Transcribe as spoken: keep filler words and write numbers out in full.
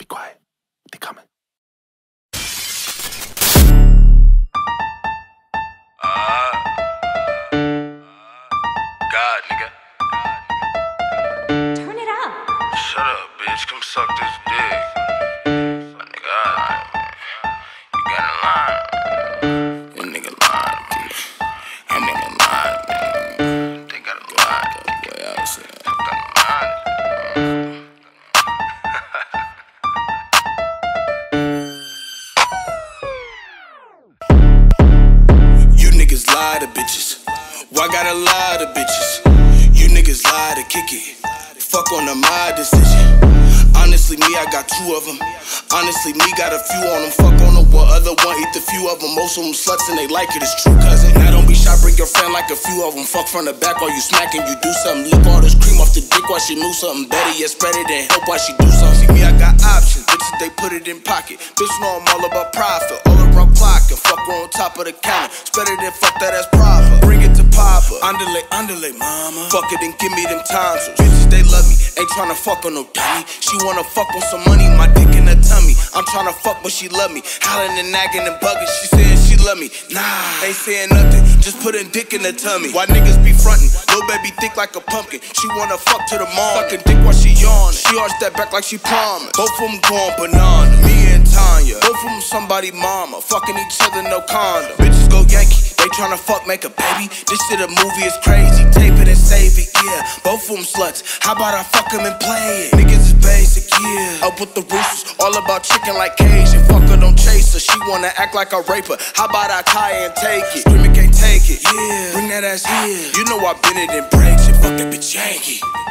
Be quiet. They coming. Uh, God, nigga. Turn it up. Shut up, bitch. Come suck this dick. Nigga, I, you got a line. That nigga lying, bitch. That nigga lying, nigga. They got a lie, though. Boy, I was saying. You niggas lie to bitches. Why gotta lie to bitches? You niggas lie to kick it. Fuck on the my decision. Honestly, me, I got two of them. Honestly, me, got a few on them. Fuck on the one other one, eat the few of them. Most of them sluts and they like it, it's true, cousin. Now don't be shy, bring your friend like a few of them. Fuck from the back while you smacking, you do something. Lick all this cream off the dick while she knew something better. Yeah, spread it and help while she do something. See me, I got options. Bitches, they put it in pocket. Bitch, know I'm all about profit. All around clocking. Fuck on top of the counter. Spread it and fuck that ass proper. Bring it to Papa. Underlay, underlay, mama. Fuck it and give me them tonsils. Bitches, they love me. Ain't tryna fuck on no dummy. She wanna fuck on some money, my dick in her tummy. I'm tryna fuck but she love me. Howling and nagging and bugging, she saying she love me. Nah, ain't saying nothing, just putting dick in her tummy. Why niggas be frontin'? Lil' baby thick like a pumpkin. She wanna fuck to the morning. Fucking dick while she yawning. She arched that back like she promised. Both of them going banana, me and Tanya. Both of them somebody mama. Fucking each other, no condom. Bitches go Yankee, they tryna fuck, make a baby. This shit a movie, is crazy. Tape it and save it, yeah. Both of them sluts, how about I fuck them and play it? Niggas is basic, yeah. Up with the roosters, all about chicken like Cajun. Fuck her, don't chase her, she wanna act like a raper. How about I tie her and take it? Screaming can't take it, yeah. Bring that ass here. You know I been it and breaks it, fuck that bitch Yankee.